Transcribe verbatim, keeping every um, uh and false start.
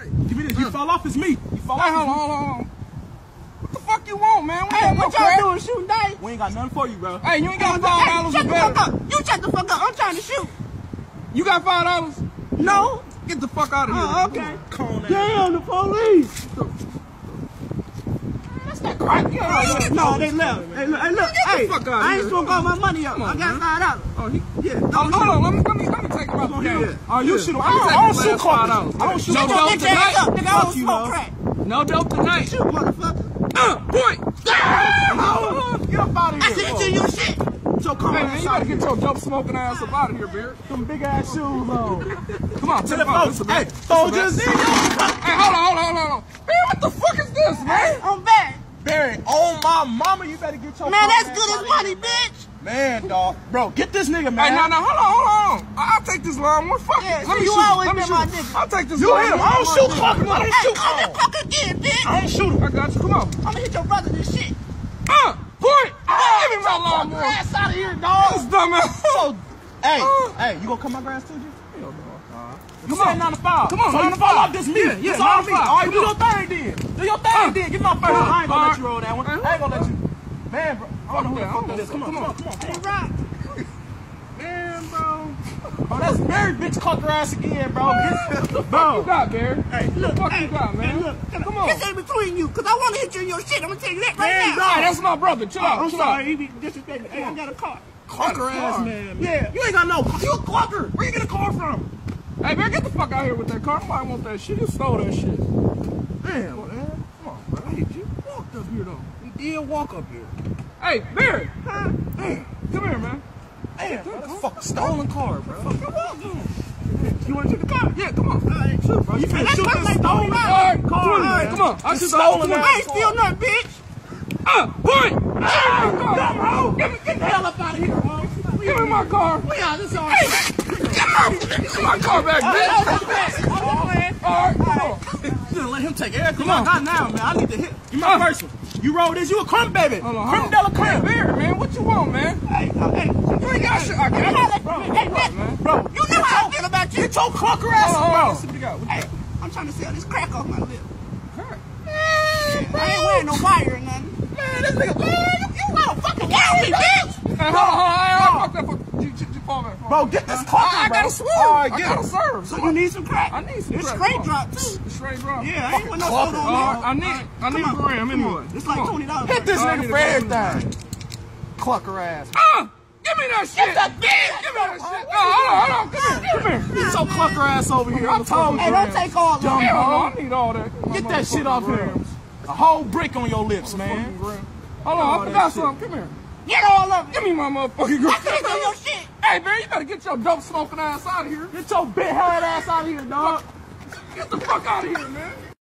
Give me this. You fall off, it's me. You fall Hey, off. hold on, hold on, hold on. What the fuck you want, man? We Hey, ain't what no y'all crack. doing? Shooting dice? We ain't got nothing for you, bro. Hey, you ain't got Hey, five dollars shut or the fuck better. up. You shut the fuck up. I'm trying to shoot. You got five dollars? No. Get the fuck out of here. Oh, okay. Cone Damn, the police. That's that crack. Yeah, No, they left. Hey, look, hey, look. Get the Hey, fuck outta I ain't here. supposed to got my money up. Come on, I got man. five dollars. Oh, he, Yeah. oh, hold on. Let me, let me, let me take him out the game. Yeah. Oh, you Yeah. shoot. Let I me don't, take I don't the shoot last five cars. dollars. I don't shoot No Get your dope bitch ass tonight. up, nigga. I Fuck don't you, smoke bro. crack. No dope tonight. Shoot, motherfucker. Uh, point. Get up out of I here. said you your shit. Your car Hey, man, you better get your dope smoking ass up out of here, Beard. some big ass shoes on. Come on, Tell tell the the folks, folks. hey, soldiers in your Hey, hold on, hold on, hold on. Man, what the fuck is this, man? I'm back. Barry, on my mama, you better get your Man, car that's ass good out as of money, here, bitch. Man, dog. Bro, get this nigga, man. Hey, no, no, hold on, hold on. I- I'll take this line one. Fuck Yeah, it. so Let me you shoot. always Let me been shoot. my nigga. I'll take this You line. hit him. I don't shoot clock. I don't Hey, shoot come the clock. fuck again, bitch. I don't shoot him. I got you. Come on. I'm gonna hit your brother this shit. Uh, point. Give me my Fuck lawnmower. your ass out of here, This dog. dumb ass. So, hey, Uh. hey, you gonna cut my grass too, G? You Come said on. nine to five. Come on, so nine you to fall five. off this me. Yeah, yeah, It's all nine to me. five. All right, do Come your thing then. Do your thing Uh. then. Give me my first. Uh. I ain't gonna All let you roll that one. I ain't gonna let you. Man, bro. I don't know who the fuck that is. Come on, come on, come on. Hey, Rock. Man, bro. Oh, that's Barry, bitch. Caught your ass again, bro. What the fuck you got, Bear? Hey, What look, the fuck hey, you got, man? Hey, look, Come on. This ain't between you, because I want to hit you in your shit. I'm going to tell you that right Man, now. Hey, that's my brother. Chill out. I'm chill sorry. out. He be disrespecting me. Hey, I got a car. Clucker ass car. man. Yeah. You ain't got no. You a clucker. Where you get a car from? Hey, Bear, get the fuck out here with that car. Nobody want that shit. You stole that shit. Damn, man. Come on, bro. Hey, you walked up here, though. You did walk up here. Hey, Barry. Huh? Come here, man. Damn, bro. That's a fucking stolen car, bro. You want to take the car? Yeah, come on. All right. Shoot, bro. You Hey, finna that's shoot what this they stolen told me. All right, car, come on, man. come on. I It's just stolen stolen I ain't steal nothing, bitch. Uh, point. Come on. Give me, get the hell up out of here, bro. Give me my car. We out this all. Get my car back, bitch. All right, come on. You done let him take everything I got now, man. I need to hit. You my Uh. person. You roll this. You a crumb baby. Hold on, Crumb hold de la on. crumb. Hey, Barry, man, what you want, man? Hey, hey. You ain't got shit. I got it. Bro, hey, bitch. man. Bro, You know how I feel about you. get your clucker Hold ass, on, hold on. bro. Let's see what you got. What you Hey, got? I'm trying to sell this crack off my lip. Crack. I ain't wearing no wire or nothing. Man, this nigga, man, you, You got a fucking wire, bitch. Hey, hold on, hold on. Hey, hey, fuck that. Fuck. You, you, you fall back. Fall bro, back. get this I, clucker, I bro. gotta swerve. All right, I get gotta him. serve. So you need some crack. I need some It's crack. straight Come on. drop, too. Straight drop. Yeah, I ain't with no Fucking soda on All there. right, I need, I need a gram anyway. It's Come like on. twenty dollars. Hit this Oh, I nigga need for to go everything. Clucker ass. Ah! Give me that shit! that bitch. Give me that shit! No, hold on, hold on. Come here, come here. Get your clucker ass over here. I told Hey, you. don't take all of Dumb it. Hell no, I need all that. Get that shit off here. Grams. A whole brick on your lips, man. Hold on, I forgot something. Come here. Get all of it. Give me my motherfucking I can't do gram. your shit. Hey, man, you better get your dope smoking ass out of here. Get your big head ass out of here, dog. Get the fuck out of here, man.